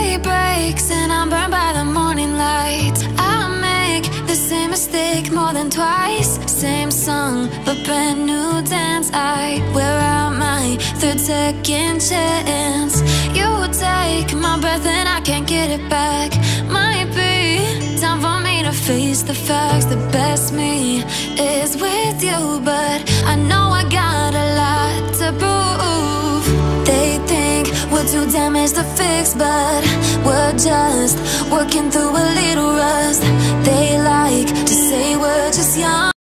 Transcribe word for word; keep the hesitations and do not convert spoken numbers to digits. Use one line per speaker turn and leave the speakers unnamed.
day breaks and I'm burned by the morning light. I make the same mistake more than twice. Same song, but brand new dance. I wear out my third second chance. You take my breath and I can't get it back. Might be time for me to face the facts. The best me is with you, but I know I got a lot to prove. They think we're too damaged to fix, but we're just working through a little rust. They like to say we're just young.